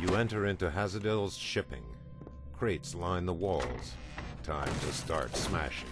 You enter into Hazadill's shipping. Crates line the walls. Time to start smashing.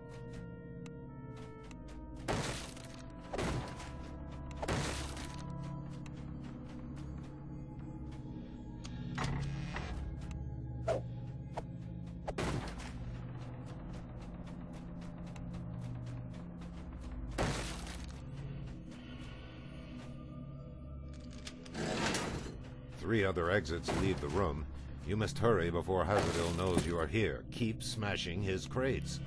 Three other exits leave the room. You must hurry before Hazadill knows you are here. Keep smashing his crates.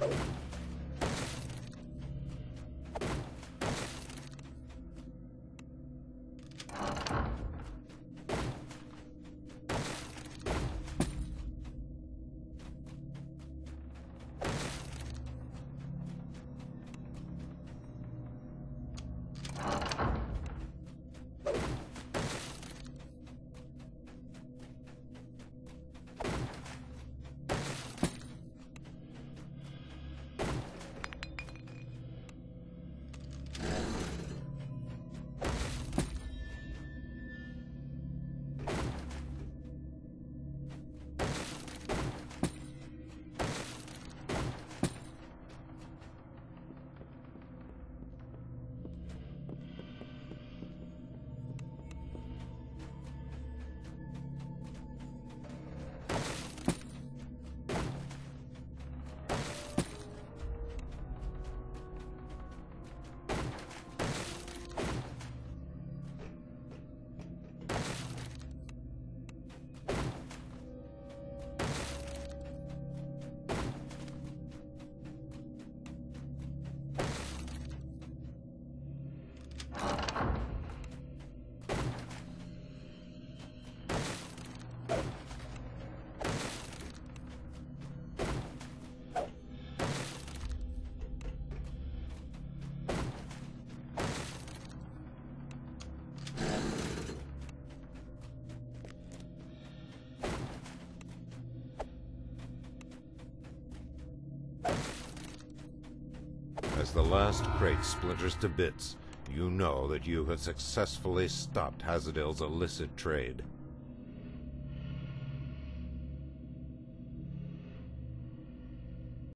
As the last crate splinters to bits, you know that you have successfully stopped Hazadill's illicit trade.